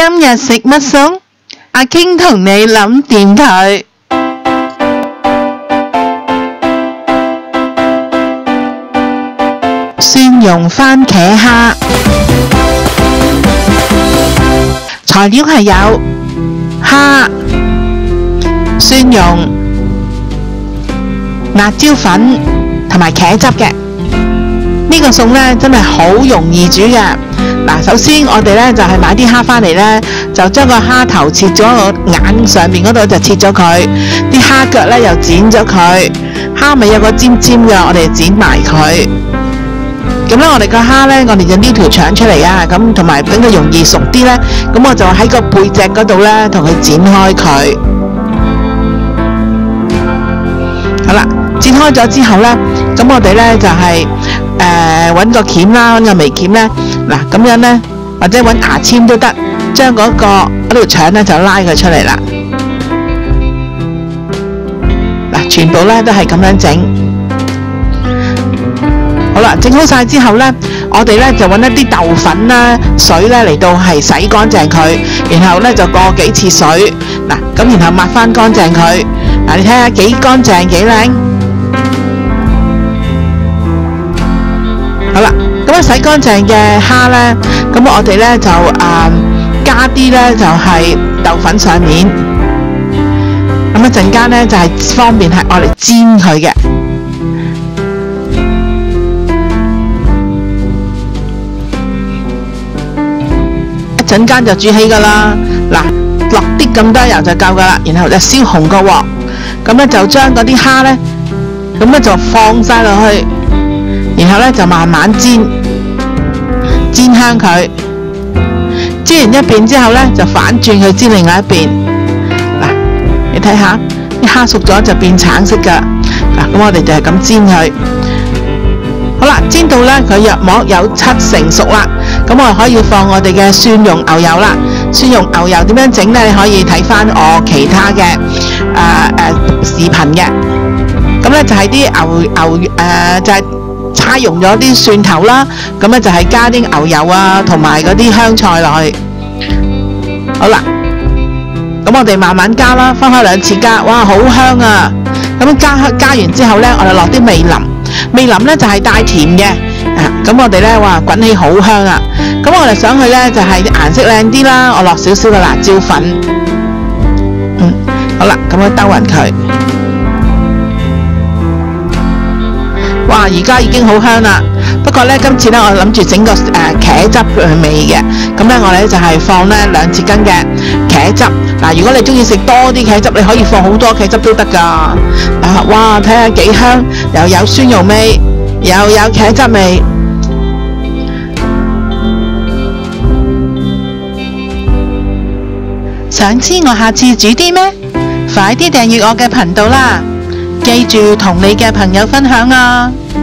今日食乜餸？阿傾同你諗掂佢。蒜蓉番茄蝦，材料係有蝦、蒜蓉、辣椒粉同埋茄汁嘅。呢個餸呢真係好容易煮嘅。嗱，首先我哋呢就係買啲蝦返嚟呢，就將個蝦頭切咗個眼上面嗰度就切咗佢，啲蝦腳呢又剪咗佢，蝦尾有個尖尖嘅，我哋剪埋佢。咁咧，我哋個蝦呢，我哋就撩條腸出嚟啊，咁同埋等佢容易熟啲呢，咁我就喺個背脊嗰度呢，同佢剪開佢。好啦，剪開咗之後呢，咁我哋呢就係揾個鉗啦，揾個微鉗呢，嗱咁樣呢，或者揾牙籤都得，將嗰條腸呢就拉佢出嚟啦。嗱，全部呢都係咁樣整。好啦，整好晒之後呢，我哋呢就揾一啲豆粉啦、水呢嚟到係洗乾淨佢，然後呢就過幾次水，嗱咁然後抹翻乾淨佢，嗱你睇下幾乾淨幾靚。好啦，咁洗乾淨嘅蝦呢，咁我哋呢就加啲呢就係豆粉上面，咁一陣間呢就係方便係我哋煎佢嘅。陣間就煮起噶啦，嗱落啲咁多油就夠噶啦，然後就燒紅個鑊，咁咧就將嗰啲蝦咧，咁咧就放晒落去，然後咧就慢慢煎香佢，煎完一邊之後咧就反轉去煎另外一邊，嗱你睇下啲蝦熟咗就變橙色噶，嗱咁我哋就係咁煎佢。好啦，煎到咧佢約莫有70%熟啦，咁我哋可以放我哋嘅蒜蓉牛油啦。蒜蓉牛油點樣整呢？你可以睇翻我其他嘅視頻嘅。咁咧就係啲就係叉溶咗啲蒜頭啦，咁咧就係加啲牛油啊同埋嗰啲香菜落去。好啦，咁我哋慢慢加啦，分開2次加，哇好香啊！咁加完之後咧，我哋落啲味淋。味淋呢就係帶甜嘅，咁我哋呢哇滾起好香啊！咁我哋想去呢就係顏色靚啲啦，我落少少嘅辣椒粉，好啦，咁樣兜勻佢，哇而家已經好香啦！不過呢今次呢我諗住整個茄汁味嘅，咁呢我哋就係放呢2匙羹嘅茄汁。嗱，如果你中意食多啲茄汁，你可以放好多茄汁都得噶。哇，睇下幾香，又有蒜蓉味，又有茄汁味。想知我下次煮啲咩？快啲訂閱我嘅頻道啦！記住同你嘅朋友分享啊！